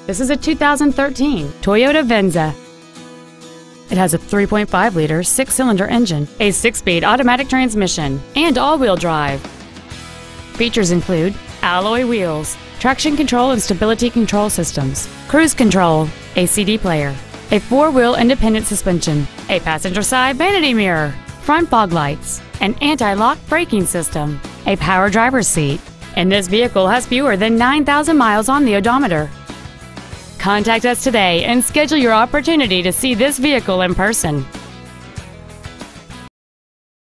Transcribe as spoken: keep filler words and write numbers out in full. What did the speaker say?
This is a two thousand thirteen Toyota Venza. It has a three point five liter six-cylinder engine, a six-speed automatic transmission, and all-wheel drive. Features include alloy wheels, traction control and stability control systems, cruise control, a C D player, a four-wheel independent suspension, a passenger side vanity mirror, front fog lights, an anti-lock braking system, a power driver's seat, and this vehicle has fewer than nine thousand miles on the odometer. Contact us today and schedule your opportunity to see this vehicle in person.